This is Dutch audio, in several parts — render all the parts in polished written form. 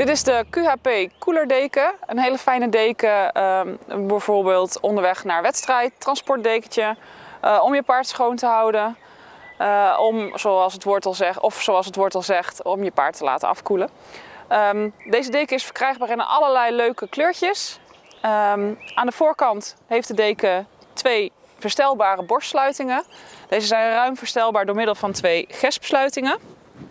Dit is de QHP koelerdeken. Een hele fijne deken, bijvoorbeeld onderweg naar wedstrijd, transportdekentje, om je paard schoon te houden. Zoals het woord al zegt, om je paard te laten afkoelen. Deze deken is verkrijgbaar in allerlei leuke kleurtjes. Aan de voorkant heeft de deken 2 verstelbare borstsluitingen. Deze zijn ruim verstelbaar door middel van 2 gespsluitingen.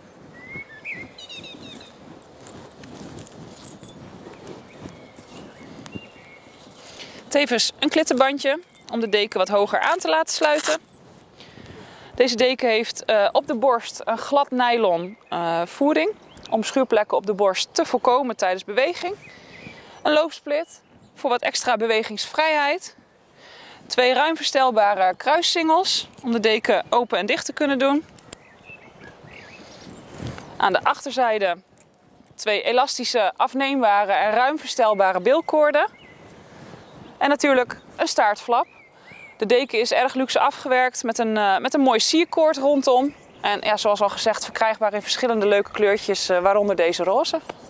Tevens een klittenbandje om de deken wat hoger aan te laten sluiten. Deze deken heeft op de borst een glad nylon voering om schuurplekken op de borst te voorkomen tijdens beweging. Een loopsplit voor wat extra bewegingsvrijheid. 2 ruim verstelbare kruissingels om de deken open en dicht te kunnen doen. Aan de achterzijde 2 elastische, afneembare en ruim verstelbare bilkoorden. En natuurlijk een staartflap. De deken is erg luxe afgewerkt met een mooi sierkoord rondom. En ja, zoals al gezegd, verkrijgbaar in verschillende leuke kleurtjes, waaronder deze roze.